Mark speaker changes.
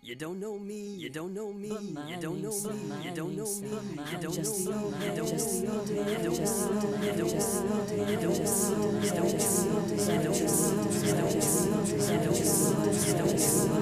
Speaker 1: You don't know me, you don't know me, you don't know me, you don't know me, you don't know me, you don't know me, you don't know me, you don't know me, you don't know me, you don't know me, you don't know me, you don't know me, you don't know me, you don't know me, you don't know me, you don't know me,